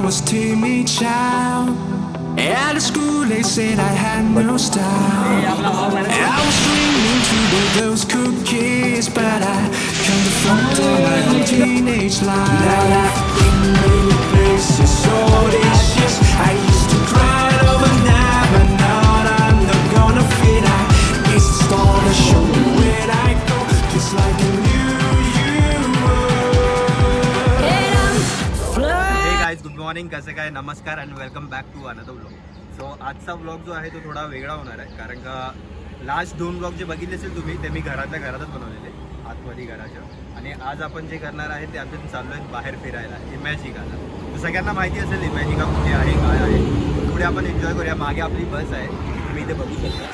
almost tear me down. At the school they said I had no style. I was dreaming to do those cookies, but I can't afford my own teenage life. Now I've been many places, so delicious. I used to cry overnight, but now I'm not gonna fit. I guess it's all the show where I go, just like a new you. Hey guys, good morning. कसं काय, नमस्कार and welcome back to another vlog. So आजचा vlog जो आहे तो थोडा वेगळा होणार आहे, कारण का लास्ट 2 व्लॉग जे बघितले असेल तुम्ही ते मी घरातल्या घरातच बनवलेले, आतमध्ये घराच्या. आणि आज आपण जे करणार आहे ते आपण चाललो आहेत बाहेर फिरायला इमॅजिकाला. तर सगळ्यांना माहिती असेल इमॅजिका कुठे आहे, काय आहे. पुढे आपण एन्जॉय करूया. मागे आपली बस आहे, तुम्ही इथे बघू शकता.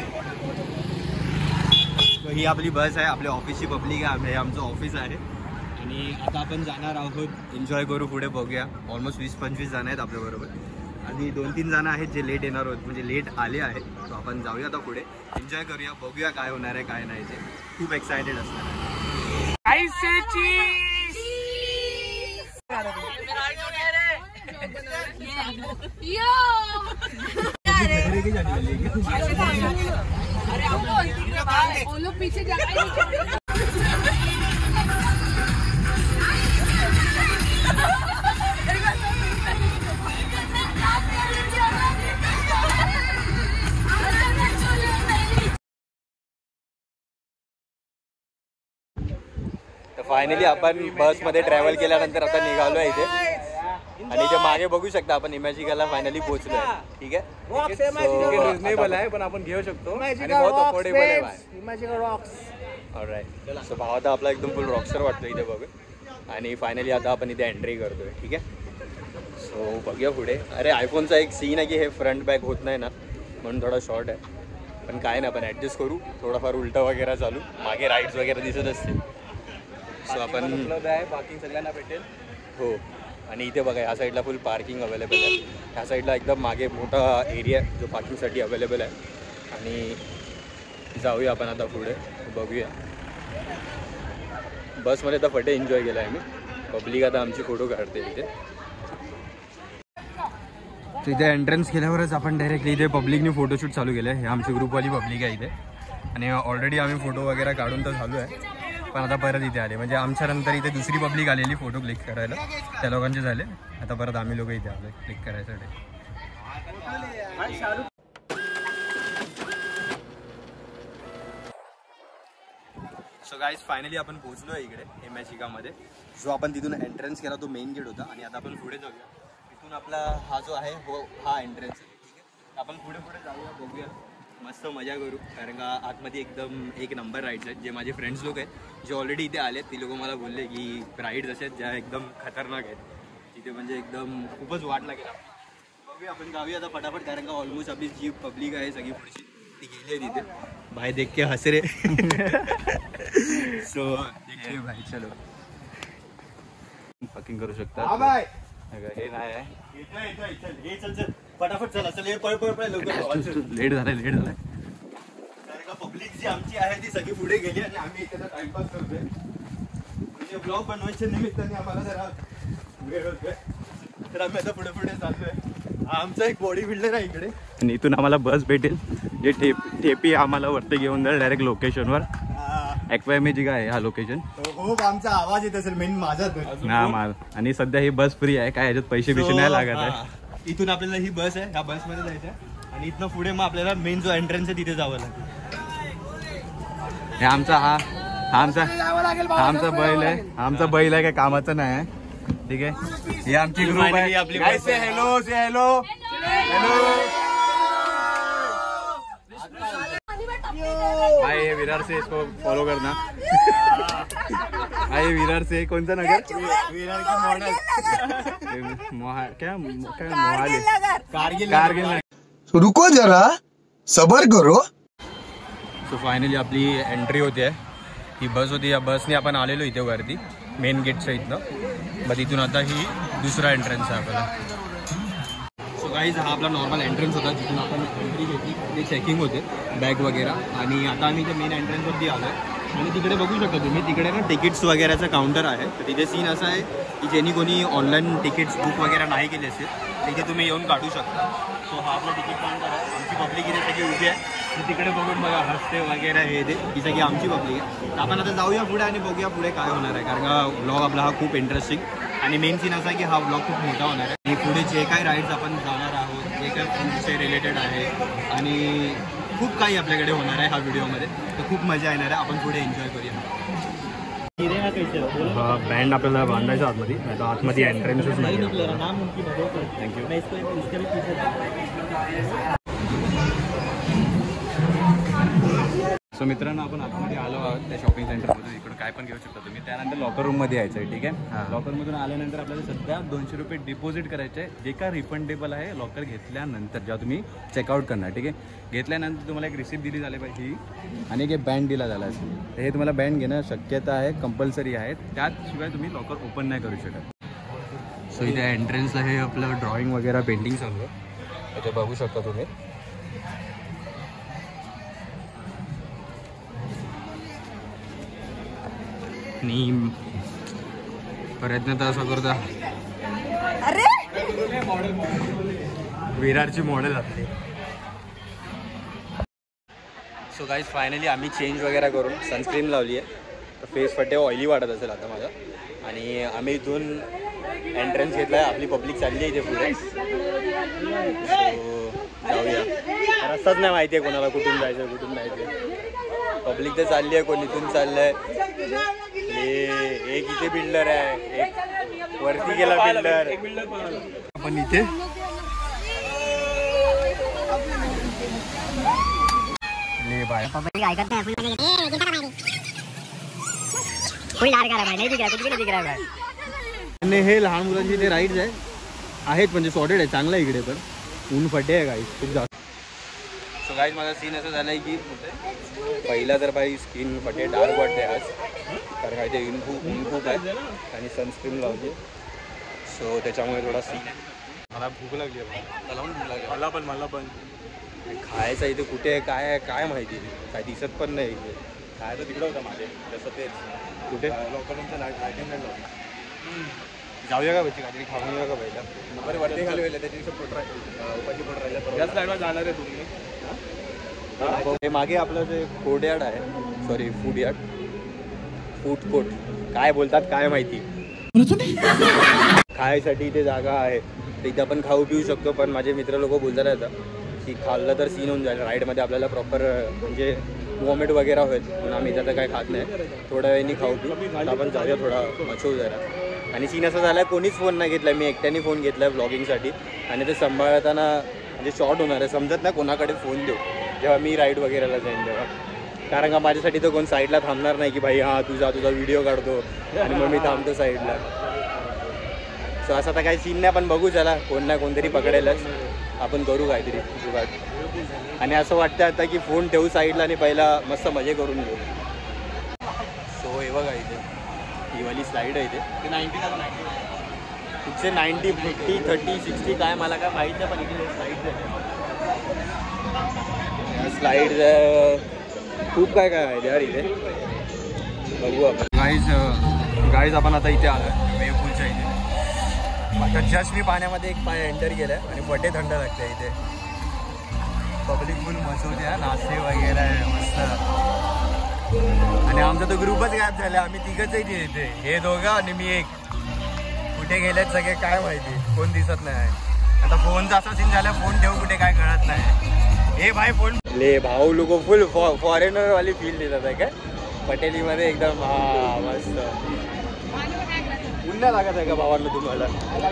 ही आपली बस आहे, आपल्या ऑफिसची पब्लिक आहे, हे आमचं ऑफिस आहे. आणि आता आपण जाणार आहोत, एन्जॉय करू, पुढे बघूया. ऑलमोस्ट 20-25 जण आहेत आपल्याबरोबर आणि 2-3 जण आहेत जे लेट येणार होत, म्हणजे लेट आले आहेत. तो आपण जाऊया आता पुढे, एन्जॉय करूया, बघूया काय होणार आहे काय नाही. ते खूप एक्सायटेड असणार आहे. फायनली आपण बसमध्ये ट्रॅव्हल केल्यानंतर आता निघालो आहे इथे. आणि इथे मागे बघू शकता आपण इमॅजिकाला फायनली पोहोचलो आहे. ठीक आहे, रिजनेबल आहे पण आपण घेऊ शकतो आणि बहुत अफोर्डेबल आहे इमॅजिका रॉक्स. ऑलराईट, सो भाव आता आपला एकदम फुल रॉक्सर वाटतो इथे बघू. आणि फायनली आता आपण इथे एंट्री करतोय. ठीक आहे, सो बघूया पुढे. अरे आयफोनचा एक सीन आहे की हे फ्रंट बॅक होत नाही ना, म्हणून थोडा शॉर्ट आहे, पण काय नाही, आपण ॲडजस्ट करू. थोडाफार उलटा वगैरे चालू, मागे राईड्स वगैरे दिसत असतील. सो आपण उपलब्ध आहे, पार्किंग सगळ्यांना भेटेल. हो, आणि इथे बघा ह्या साईडला फुल पार्किंग अवेलेबल आहे. ह्या साईडला एकदम मागे मोठा एरिया जो पार्किंगसाठी अवेलेबल आहे. आणि जाऊया आपण आता पुढे, बघूया. बसमध्ये आता फटे एन्जॉय केला आहे मी. पब्लिक आता आमची फोटो काढते इथे. इथे एंट्रन्स केल्यावरच आपण डायरेक्टली इथे पब्लिकने फोटोशूट चालू केलं आहे. हे आमची ग्रुपवाली पब्लिक आहे इथे. आणि ऑलरेडी आम्ही फोटो वगैरे काढून तर झालो आहे, पण आता परत इथे आले, म्हणजे आमच्यानंतर इथे दुसरी पब्लिक आलेली फोटो क्लिक करायला, त्या लोकांचे झाले. आता परत आम्ही लोक इथे आलो क्लिक करायसाठी. सो गाईज, फायनली आपण पोहोचलो आहे इकडे इमॅजिकामध्ये. जो आपण तिथून एंट्रन्स केला तो मेन गेट होता. आणि आता आपण पुढे जाऊया. तिथून आपला हा जो आहे हा एंट्रन्स आहे. ठीक आहे, आपण पुढे जाऊया, बघूया, मस्त मजा करू. कारण का आतमध्ये एकदम एक नंबर राईड्स आहेत. जे माझे फ्रेंड्स लोक आहेत जे ऑलरेडी इथे आले, ती लोक मला बोलले की राईड्स असे आहेत ज्या एकदम खतरनाक आहेत तिथे, म्हणजे एकदम खूपच वाट लागेल. बघूया, आपण जाऊया आता फटाफट, कारण का ऑलमोस्ट आपली जी पब्लिक आहे सगळी पुढची ती गेली आहे तिथे. भाई देख के हंस रे. सो देखिए भाई, चलो पकिंग करू शकता. हे नाही आहे, फटाफट चला, चल पळ लवकर. लेट झालाय. पब्लिक जी आमची आहे ती सगळी पुढे गेली आणि आम्ही इथे टाइमपास करतोय. म्हणजे ब्लॉग बनवायच्या निमित्ताने आम्हाला जरा वेळ होतोय, तर आम्ही आता पुढे चालतोय. आमचा एक बॉडी बिल्डर आहे इकडे, आणि इथून आम्हाला बस भेटेल जे ठेपी आम्हाला वरती घेऊन जाईल डायरेक्ट लोकेशनवर. इमॅजिका आहे हा लोकेशन. हो, आमचा आवाज येत असेल मेन माझा. आणि सध्या ही बस फ्री आहे, काय याच्यात पैसे नाही लागत आहे. इथून आपल्याला ही बस आहे, ह्या बसमध्ये जायचं आहे आणि इथनं पुढे मग आपल्याला मेन जो एंट्रन्स आहे तिथे जावं लागेल. हे आमचा बैल आहे. आमचा बैल आहे, काय कामाचं नाही आहे. ठीक आहे, ही आमची ग्रुप आहे. आपली हॅलो भाई, विरार से इसको फॉलो करना. भाई विरार से कौन सा नगर? विरार की मॉडल क्या मोहाली, कारगिल. रुको जरा, सबर करो. सो फायनली आपली एंट्री होते आहे. ही बस होती, या बसने आपण आलेलो इथे वरती मेन गेटच्या इथनं. मग तिथून आता ही दुसरा एंट्रन्स आहे आपल्याला. सो गाईज, हा आपला नॉर्मल एंट्रन्स होता, जिथून आपण एंट्री घेतली. ते चेकिंग होते बॅग वगैरे. आणि आता आम्ही इथे मेन एंट्रन्सवरती आलो आहे. आणि तिकडे बघू शकता तुम्ही, तिकडे ना तिकीट्स वगैरेचं काउंटर आहे. तर तिथे सीन असा आहे की ज्यांनी कोणी ऑनलाईन तिकीट्स बुक वगैरे नाही केले असेल तिथे तुम्ही येऊन काढू शकता. सो हा आपला तिकीट काउंटर आहे. आमची पब्लिक इथे सगळी उभी आहे. तिकडे बघून बघा हसते वगैरे हे ते ही सगळी आमची पब्लिक आहे. तर आपण आता जाऊया पुढे आणि बघूया पुढे काय होणार आहे, कारण का व्लॉग आपला हा खूप इंटरेस्टिंग आणि मेन सीन असा आहे की हा व्लॉग खूप मोठा होणार आहे. आणि पुढे जे काही राईड्स आपण जाणार आहोत, जे काही फूडचे रिलेटेड आहे आणि खूप काही आपल्याकडे होणार आहे ह्या व्हिडिओमध्ये. तर खूप मजा येणार आहे. आपण पुढे एन्जॉय करूया. हा बँड आपल्याला बांधायचा आतमध्ये, नाही तर आतमध्ये एंट्रन्सच नाही. थँक्यू. सो मित्रांनो, आपण आतमध्ये आलो आहोत त्या शॉपिंग सेंटरमध्ये. इकडून काय पण घेऊ शकता तुम्ही. त्यानंतर लॉकर रूममध्ये यायचं आहे. ठीक आहे. लॉकरमधून आल्यानंतर आपल्याला सध्या 200 रुपये डिपॉझिट करायचे आहे, जे का रिफंडेबल आहे लॉकर घेतल्यानंतर, जेव्हा तुम्ही चेकआउट करणार. ठीक आहे. घेतल्यानंतर तुम्हाला एक रिसिप्ट दिली झाली पाहिजे ही, आणि एक बँड दिला झाला असेल. तर हे तुम्हाला बँड घेणं शक्यता आहे, कंपल्सरी आहे. त्याशिवाय तुम्ही लॉकर ओपन नाही करू शकत. सो इथे एंट्रन्सला हे आपलं ड्रॉइंग वगैरे पेंटिंग चालू आहे. इथे बघू शकता तुम्ही. आणि प्रयत्न तर असा करता विरारची मॉडेल आपली. सो गाईज फायनली आम्ही चेंज वगैरे करून सनस्क्रीन लावली आहे. तर फेस फटे ऑइली वाटत असेल आता माझा. आणि आम्ही इथून एंट्रन्स घेतला आहे. आपली पब्लिक चालली आहे इथे पुढे. सो जाऊया. रस्ताच नाही माहिती आहे कोणाला कुठून जायचं कुठून जायचं. पब्लिक तर चालली आहे, कोण इथून चाललं आहे. एक इथे बिल्डर आहे, एक वरती गेला बिल्डर. आपण इथे हे लहान मुलांची ते राईड्स आहेत म्हणजे सॉर्टेड आहे, चांगलं आहे. इकडे पण ऊन फटे आहे गाईज खूप जास्त. सो गाईज माझा सीन असं झाला आहे की पहिला तर बाई स्किन फटे डार्क वाटते आज, कारण काय ते ऊन खूप आहे आणि सनस्क्रीन लावते. सो त्याच्यामुळे थोडा सीन आहे. मला भूक लागली आहे. भूक लागली मला पण खायचं इथे कुठे आहे काय आहे काय माहिती, काय दिसत पण नाही. इथे काय तर तिकडं होतं माझे तसं तेच कुठे लॉकडाऊनचं लाईटिंग जाऊया का बच्ची काहीतरी खाऊन येऊया का पहिला. बरं वरती घालू त्याच्या दिवशी पोट उपाची पोट राहिलं. याच लाईटवर जाणार आहे तुम्ही. हे मागे आपलं जे फूड यार्ड आहे, sorry food yard, food court काय बोलतात काय माहिती. खायसाठी इथे जागा आहे, तर इथे आपण खाऊ पिऊ शकतो. पण माझे मित्र लोक बोलतात आता की खाल्लं तर सीन होऊन जाईल राईडमध्ये, आपल्याला प्रॉपर म्हणजे वॉमिट वगैरे होईल. म्हणून आम्ही इथं काय खात नाही, थोड्या वेळाने खाऊ पिऊ. आपण जाऊया थोडा मचवू जरा. आणि सीन असं झाला आहे कोणीच फोन नाही घेतला, मी एकट्याने फोन घेतला आहे ब्लॉगिंगसाठी. आणि ते सांभाळताना म्हणजे शॉर्ट होणार आहे, समजत नाही कोणाकडे फोन देऊ जेव्हा मी राईड वगैरेला जाईन तेव्हा. कारण का माझ्यासाठी तर कोण साईडला थांबणार नाही की भाई हां तुझा व्हिडिओ काढतो आणि मग मी थांबतो साईडला. सो असं तर काही सीन नाही, पण बघू चला कोण ना कोणतरी पकडेलच, आपण करू काहीतरी जुगाड. आणि असं वाटतं आता की फोन ठेवू साईडला आणि पहिला मस्त मजे करून घेऊ. सो हे बघा इथे ही वाली स्लाईड आहे इथे. ते 90 कुठचे 90 50 30 60 काय मला काय माहीत नाही, पण इथे स्लाईड खूप काय काय आहे यार इथे. बघू आपण. गाईज आपण आता इथे आलो आहे वेव पूलच्या इथे. आता जस्ट मी पाण्यामध्ये एक पाय एंटर केलं आहे आणि फटे थंड लागते इथे. पब्लिक फुल मसवते आहे, नाश्ते वगैरे आहे मस्त. आणि आमचा तो ग्रुपच गायब झाला, आम्ही तिघंच इथे. हे दोघं आणि मी एक. कुठे गेलेत सगळे काय माहिती, कोण दिसत नाही. आता फोनचा असा सीन झाला, फोन ठेवू कुठे काय कळत नाही. हे भाई फोन ले भाऊ लोक फुल फॉरेनर वाली फील देतात आहे काय पटेलीमध्ये एकदम. हा मस्त. पुन्हा लागत आहे का भावांना तुम्हाला.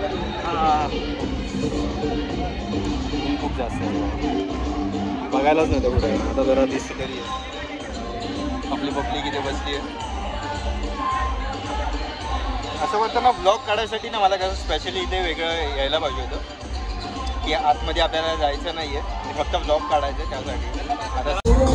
खूप जास्त बघायलाच नव्हतं कुठे, आता जरा दिसते तरी. आपली पब्लिक इथे बसली आहे. असं वाटतं ना ब्लॉग काढायसाठी ना मला कसं स्पेशली इथे वेगळं यायला पाहिजे होतं की आतमध्ये आपल्याला जायचं नाही आहे, फक्त ब्लॉग काढायचं त्यासाठी. आता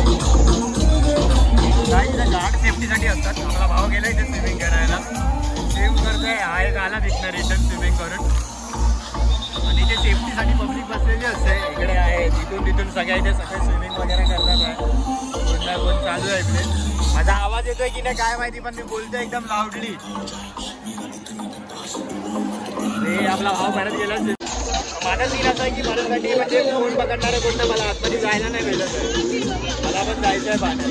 काही गार्ड सेफ्टीसाठी असतात. आपला भाव गेला इथे स्विमिंग करायला, स्विम करतोय. हा एक आला दिसणार रिटर्न स्विमिंग करून. आणि इथे सेफ्टीसाठी पब्लिक बसलेली असते. इकडे आहे तिथून सगळ्या इथे सगळे स्विमिंग वगैरे करतात आहे. आपला फोन चालू आहे इकडे. माझा आवाज येतोय की नाही काय माहिती, पण मी बोलतोय एकदम लाऊडली. आपला भाव परत गेला. माझा सीन असा आहे की माझ्यासाठी म्हणजे फोन पकडणारे कोणतं मला आतमध्ये जायला नाही भेटत आहे. मला पण जायचं आहे पाण्यात.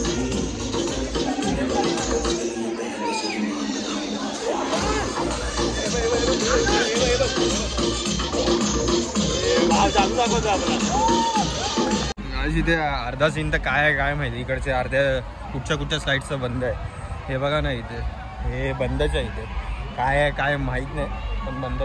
भाव चालू दाखवतो आपला. इथे अर्धा सीन तर काय आहे काय माहिती. इकडचे अर्ध्या कुठच्या स्लाईड्सचं बंद आहे. हे बघा ना इथे, हे बंदच आहे. इथे काय आहे काय माहीत नाही, पण बंद.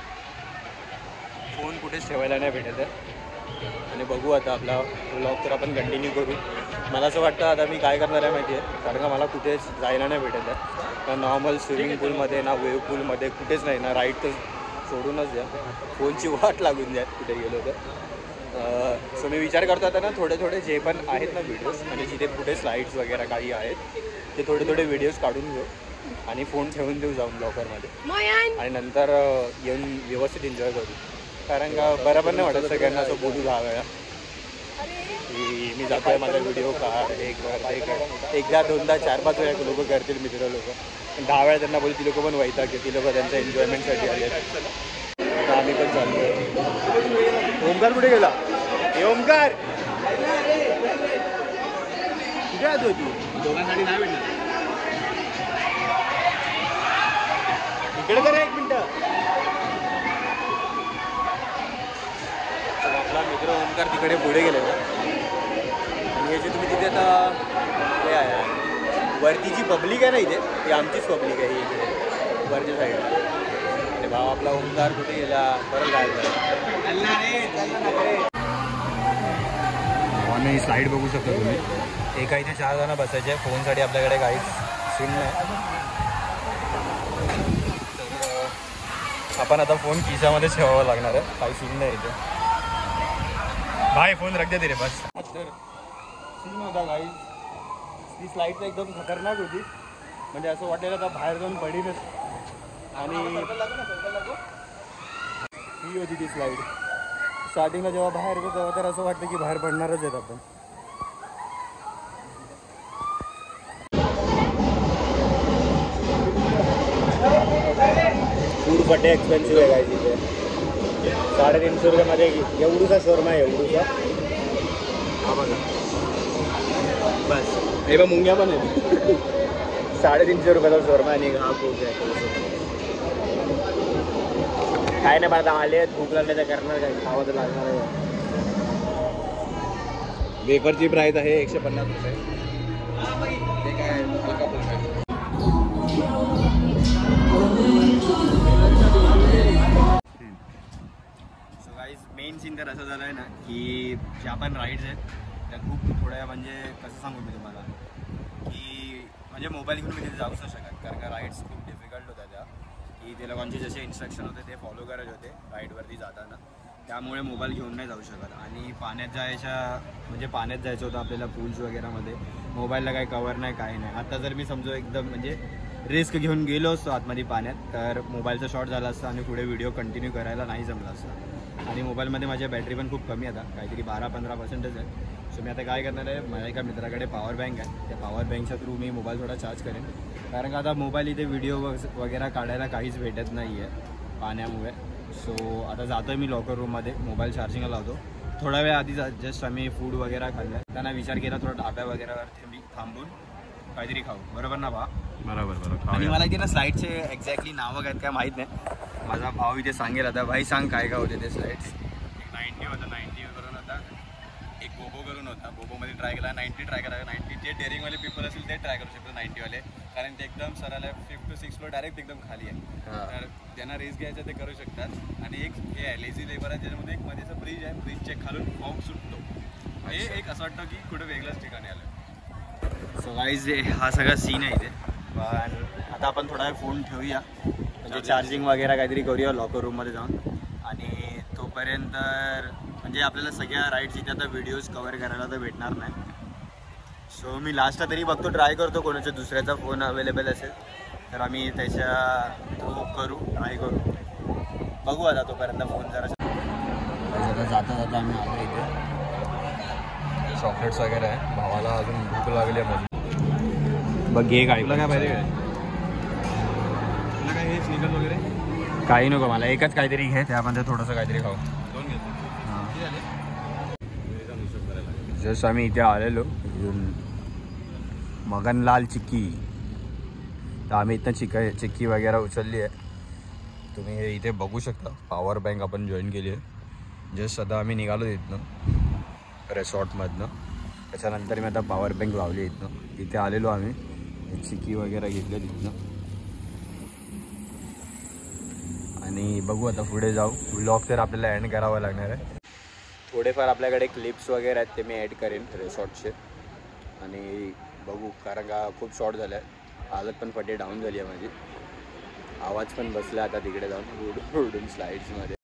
फोन कुठेच ठेवायला नाही भेटत आहे. आणि बघू आता आपला व्लॉग तर आपण कंटिन्यू करू. मला असं वाटतं आता मी काय करणार आहे माहिती आहे, कारण का मला कुठेच जायला नाही भेटत आहे. ना नॉर्मल स्विमिंग पूलमध्ये, ना वेव्ह पूलमध्ये, कुठेच नाही. ना राईड तर सोडूनच द्या, फोनची वाट लागून द्या कुठे गेलो तर. सो मी विचार करतो आता ना थोडे जे पण आहेत ना व्हिडिओज, म्हणजे जिथे कुठे स्लाईड्स वगैरे काही आहेत ते थोडे व्हिडिओज काढून घेऊ आणि फोन ठेवून देऊ जाऊन लॉकरमध्ये. आणि नंतर येऊन व्यवस्थित एन्जॉय करू. कारण का बरोबर नाही वाटत सगळ्यांना असं बोलू 10 वेळा की मी जातोय माझा व्हिडिओ काढ, हे कर. एकदा 2दा 4-5 वेळा लोक करतील, मित्र लोक. पण 10 वेळा त्यांना बोलू ती लोक पण वैताग की ती लोक त्यांच्या एन्जॉयमेंटसाठी आले. आता आम्ही पण चाललो. ओमकार कुठे गेला? हे ओमकार कुठे आलो तू? दोघांसाठी नाही भेटणार इकडे तर. 1 मिनिट. आपला मित्र ओमकार तिकडे पुढे गेलेला. आणि याची तुम्ही तिथे आता हे आहे वरती जी पब्लिक आहे ना इथे, ती आमचीच पब्लिक आहे ही इकडे वरच्या साईडला. आणि भाव आपला ओमकार कुठे गेला? परत काय आणि स्लाईड बघू शकता तुम्ही. एका इथे 4 जण बसायचे. फोनसाठी आपल्याकडे काहीच सीन नाही. तर आपण आता फोन खिशामध्ये ठेवावा लागणार आहे. काही सीन नाही इथे. भाई फोन रख दे रे बस. तर सीन होता गाईज. ती स्लाईड तर एकदम खतरनाक होती. म्हणजे असं वाटलेलं आता बाहेर जाऊन पडीनच. आणि ही होती ती स्लाईड. स्टार्टिंगला जेव्हा बाहेर येतो तेव्हा तर असं वाटतं की बाहेर पडणारच आहेत आपण. फूड फटे एक्सपेन्सिव्ह आहे काय तिथे. 350 रुपयामध्ये एवढूसा शोरमा आहे. एवढूसा हा बघा बस. हे बघ मुंग्या पण आहे. 350 रुपयाचा शोरमा आणि हा खूप आहे. काय नाही आता आले भूक लागले तर करणार काय, खावं तर लागणार आहे. वेफरची प्राईस आहे 150 रुपये. ते काय हलका फुलका. सो गाईज मेन सीन तर असं झालं आहे ना की ज्या पण राईड्स आहेत त्या खूप थोड्या म्हणजे कसं सांगू मी तुम्हाला की म्हणजे मोबाईल घेऊन मी तिथे जाऊच नाही शकत. कारण का राईड्स खूप डिफिकल्ट होत्या त्या, की ते लोकांचे जसे इन्स्ट्रक्शन होते ते फॉलो करायचे होते राईडवरती जाताना. त्यामुळे मोबाईल घेऊन नाही जाऊ शकत. आणि पाण्यात जायचं होतं आपल्याला पूल्स वगैरेमध्ये. मोबाईलला काही कवर नाही काही नाही. आता जर मी समजू एकदम म्हणजे रिस्क घेऊन गेलो असतो आतमध्ये पाण्यात तर मोबाईलचा शॉर्ट झाला असता आणि पुढे व्हिडिओ कंटिन्यू करायला नाही जमला असता. आणि मोबाईलमध्ये माझी बॅटरी पण खूप कमी आता, काहीतरी 12-15% आहे. सो मी आता काय करणार आहे, माझ्या एका मित्राकडे पॉवर बँक आहे. त्या पॉवर बँकच्या थ्रू मी मोबाईल थोडा चार्ज करेन. कारण का आता मोबाईल इथे व्हिडिओ वगैरे काढायला काहीच भेटत नाही आहे पाण्यामुळे. सो आता जातो मी लॉकर रूममध्ये, मोबाईल चार्जिंगला लावतो. थोडा वेळ आधी जस्ट आम्ही फूड वगैरे खाल्लं. त्यांना विचार केला थोडा ढाब्या वगैरेवरती मी थांबून काहीतरी खाऊ. बरोबर ना भाव? बरोबर. आणि मला इथे ना स्लाईडचे एक्झॅक्टली नावं आहेत काय माहीत नाही. माझा भाऊ इथे सांगेल आता. भाई सांग काय काय होते ते स्लाईड्स? 90 होता, 90 करून होता. एक बोबो करून होता. बोबोमध्ये ट्राय केला. 90 ट्राय करा. 90 जे डेअरिंगवाले पीपल असेल ते ट्राय करू शकतो 90वाले. कारण ते एकदम सरळ आहे. 5 to 6 फ्लोर डायरेक्ट एकदम खाली आहे. तर त्यांना रेस घ्यायचं ते करू शकतात. आणि एक हे आहे लेझी लेबर आहे ज्याच्यामध्ये एक मध्ये असं ब्रिज आहे. ब्रिजच्या खालून फॉर्म सुटतो. हे एक असं वाटतं की कुठं वेगळंच ठिकाणी आलं. सो गाईज हा सगळा सीन आहे इथे. पण आता आपण थोडा वेळ फोन ठेवूया, म्हणजे चार्जिंग वगैरे काहीतरी करूया लॉकर रूममध्ये जाऊन. आणि तोपर्यंत म्हणजे आपल्याला सगळ्या राईड्स इथे आता व्हिडिओज कवर करायला तर भेटणार नाही. सो मी लास्टला तरी बघतो, ट्राय करतो कोणाच्या दुसऱ्याचा फोन अवेलेबल असेल तर आम्ही त्याच्या थ्रू ट्राय करू. बघू आता तोपर्यंत फोन जरा जाता आम्ही आलो इथे. चॉकलेट्स वगैरे आहे. भावाला अजून भूक लागली आहे माझी. बघ घे काय. तुला काय पाहिजे काय? तुला काय हे स्निकर्स वगैरे काही नको मला, एकच काहीतरी घे, त्यामध्ये थोडंसं काहीतरी खाऊ. दोन घेतो. हां किती झाले? हिशोब करायला. जस्ट आम्ही इथे आलेलो मगनलाल चिक्की, तर आम्ही इथं चिक्की वगैरे उचलली आहे. तुम्ही हे इथे बघू शकता. पॉवर बँक आपण जॉईन केली आहे. जस्ट आता आम्ही निघालो इथनं रेसॉर्टमधनं. त्याच्यानंतर मी आता पॉवर बँक लावली इथनं. इथे आलेलो आम्ही, चिक्की वगैरे घेतले तिथनं. आणि बघू आता पुढे जाऊ. व्लॉग तर आपल्याला एंड करावं लागणार आहे. थोडेफार आपल्याकडे क्लिप्स वगैरे आहेत, ते मी ॲड करेन रिसॉर्टचे. आणि बघू, कारण का खूप शॉर्ट झालं आहे. हालत पण फटे डाऊन झाली आहे माझी. आवाज पण बसला आता तिकडे जाऊन उडून स्लाईड्समध्ये.